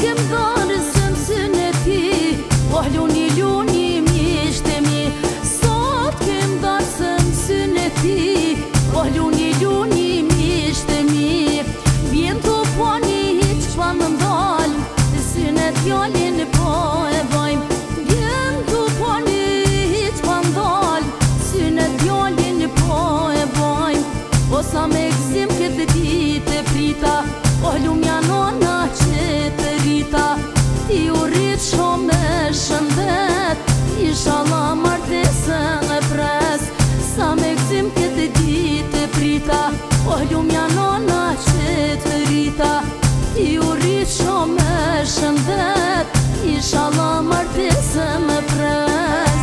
kem darë sëm synë e ti, oh luni luni mishtemi. Sot kem darë sëm synë e ti, oh luni luni mishtemi. Vjen të pani hiq pa më ndal, synë e t'jallin po e bajmë. Vjen të pani hiq pa ndal, synë e t'jallin po e bajmë. O sa me gzim këtë ditë e prita, oh lumja nona që të rita. Ti u rrit shumë me shëndet, inshallah martesën e pres. Sa me gzim këtë ditë e prita, oh lumja nona që të rita. Ti u rrit shumë me shëndet, inshallah martesën e pres.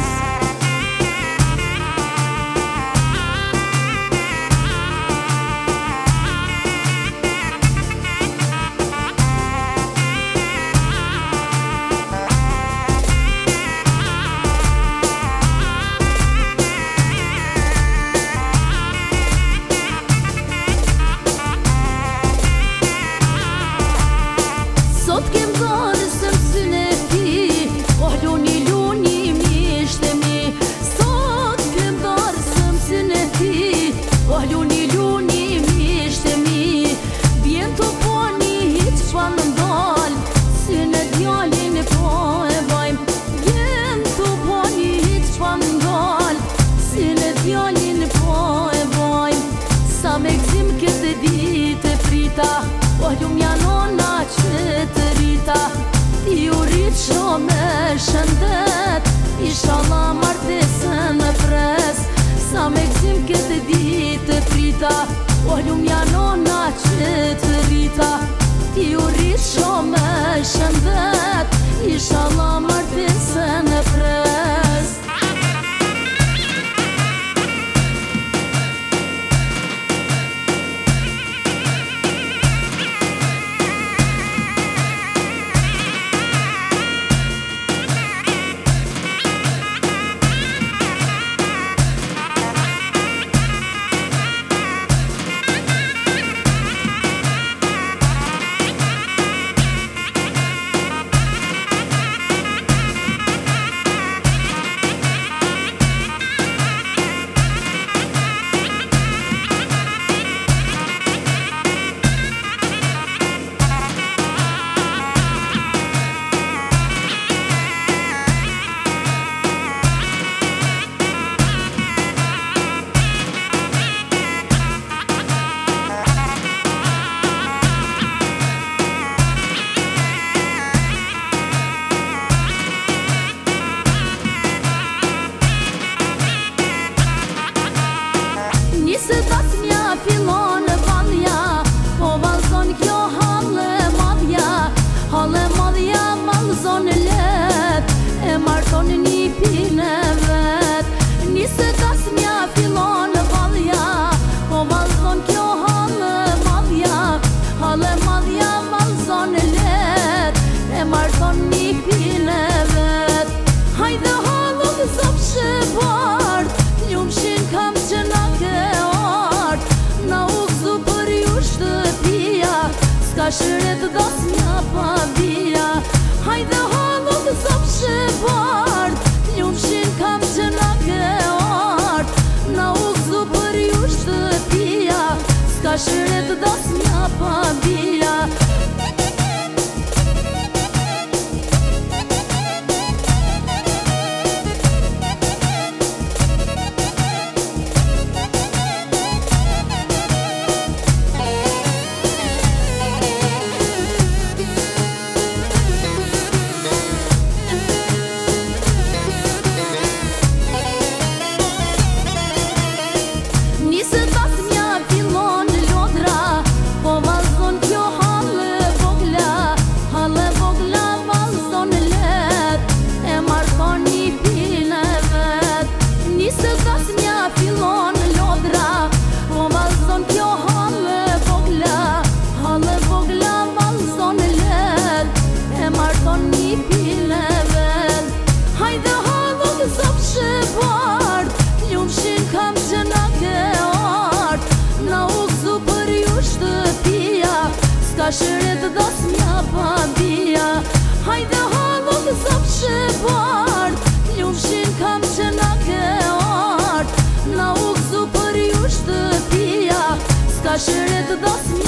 Sot kem darë sëm synë e ti, oh luni luni mishtemi. Sot kem darë sëm synë e ti, oh luni luni mishtemi. Vjen të pani hiq pa më ndal, synë e djallin po e bajmë. Vjen të pani hiq pa më ndal, synë e djallin po e bajmë. Sa me gzim këtë ditë e prita, oh lumja nona që të rita. Ti u rrit shumë me shëndet, inshallah martesën e pres. Sa me gzim këtë ditë e prita, oh lumja nona që të rita. Ti u rrit shumë me shëndet, inshallah martesën e pres. Nisë dasmja fillon valja, po valzon kjo hallë madhja. Hallë madhja valzon let, e marton një pinë vet. Nisë dasmja fillon valja, po valzon kjo hallë madhja. Hallë madhja valzon let, e marton një pinë vet. Hajde hallu të zopshë bart, ljumshin kam që na ke art. Na u gëzu për ju shtëpia, s'ka shëret dasmja pa bia. Hajde hallu të zopshë bart, ljumshin kam që na ke art. Na u gëzu për ju shtëpia, s'ka shëret dasmja pa bia. Nisë dasmja fillon lodra, po valzon kjo hallë vogla. Hallë vogla valzon let, e marton një pinë vet. Nisë dasmja fillon lodra, po valzon kjo hallë vogla. Hallë vogla valzon let, e marton një pinë vet. Hajde hallu të zopshë bart, ljumshin kam që na ke art. Na u gëzu për ju shtëpia, s'ka shëret dasmja pa bia. Hajde halon zop që bart, ljumshin kam që na ke art. Na u gëzu për ju shtëpia, s'ka shëret das